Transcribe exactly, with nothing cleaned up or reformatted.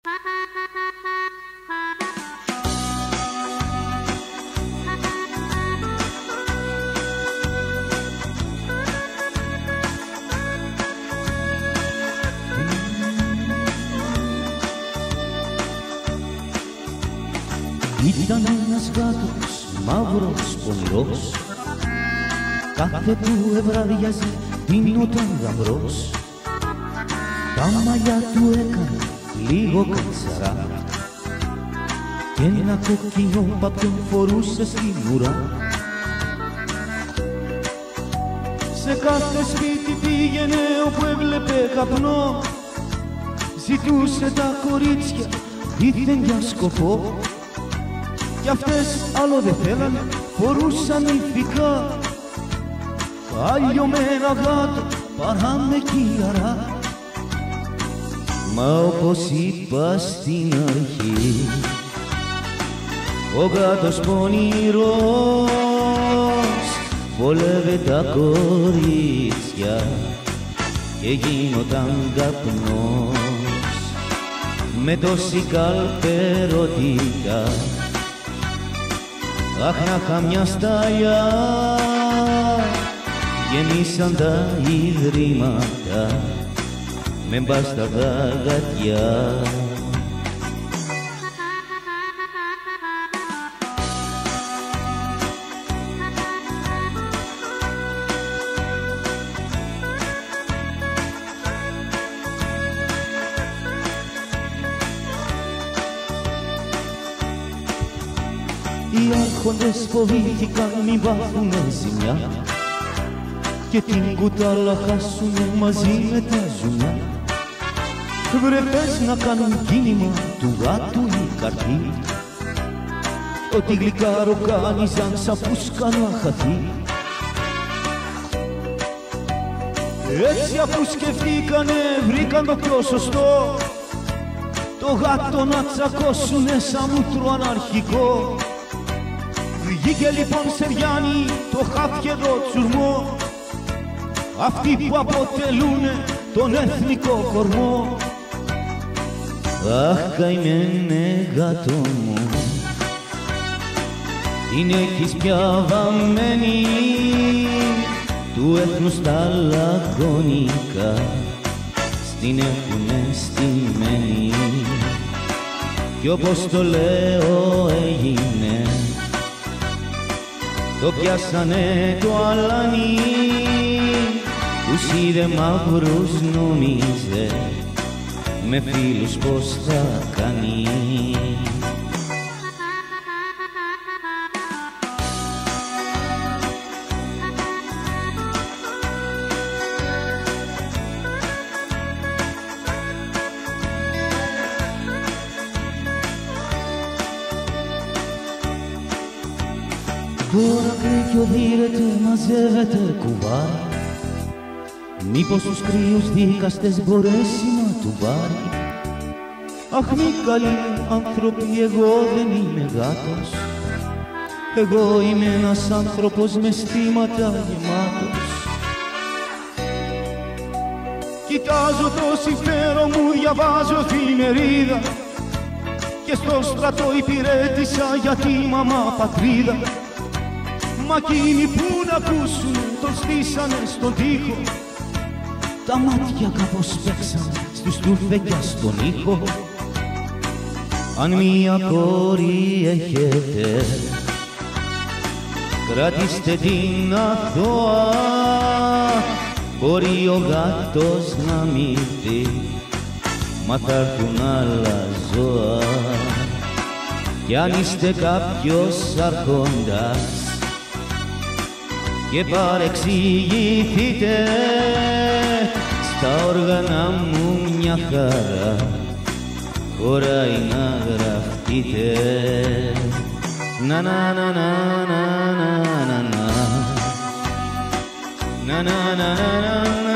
Ήταν ένας γάτος μαύρος πονηρός, κάθε που ευραδιάζει δίνονταν γαμπρός. Τα μαλλιά του έκανε λίγο κατσαρά κι ένα κοκκινό παπιόν φορούσε στην ουρά. Σε κάθε σπίτι πήγαινε όπου έβλεπε καπνό, ζητούσε τα κορίτσια δίθεν για σκοπό. Κι αυτές άλλο δεν θέλανε, φορούσαν ηθικά άλλο με ένα γάτο παρά με κύαρα. Μα όπως είπα στην αρχή, ο γάτος πονηρός βολεύε τα κορίτσια και γίνονταν καπνός με τόση καλπερότητα. Αχ, να είχα μια στάλια, γεμίσαν τα ιδρύματα με μπάσταρδα γατιά. Οι άρχοντες φοβήθηκαν μη βάθουνε ζημιά και την κουτάλα χάσουνε μαζί με τα ζουμιά. Βρε πες να κάνουν κίνημα του γάτου η καρδί, ότι γλυκά ροκάνιζαν σαν φούσκανο αχαθί. Έτσι αφού σκεφτήκανε βρήκαν το πιο σωστό, το γάτο να τσακώσουνε σαν μούτρο αναρχικό. Βγήκε λοιπόν σε Βιάννη το χάφιεδο τσουρμό, αυτοί που αποτελούνε τον εθνικό κορμό. Αχ, καημένε γάτο μου, την έχεις πια βαμμένη του έθνους τα λαγωνικά, στην έχουνε στημένη κι όπως το λέω έγινε. Το πιάσανε το αλάνι, τους είδε μαύρους νόμιζε με φίλους πως θα κάνει. Τώρα κρίκιο δίρεται, μαζεύεται κουβάρι, μήπως τους κρύους δίκαστες μπορέσει να του πάρει. Αχ, μη καλοί άνθρωποι, εγώ δεν είμαι γάτος, εγώ είμαι ένας άνθρωπος με στήματα γεμάτος. Κοιτάζω το συμφέρον μου, διαβάζω εφημερίδα και στο στρατό υπηρέτησα για τη μαμά πατρίδα. Μα εκείνοι που να ακούσουν τον στήσανε στον τοίχο, τα μάτια κάπως παίξαν στους τουρφεκιά στον ήχο. Αν μία κόρη έχετε, κρατήστε την αθώα, μπορεί ο γάτος να μη δει, μα θα έρθουν άλλα ζώα. Κι αν είστε κάποιος αρχόντας και παρεξηγηθείτε, στα όργανα μου μια χαρά χωράει να γραφτείτε. Να να να να να να να να να να να να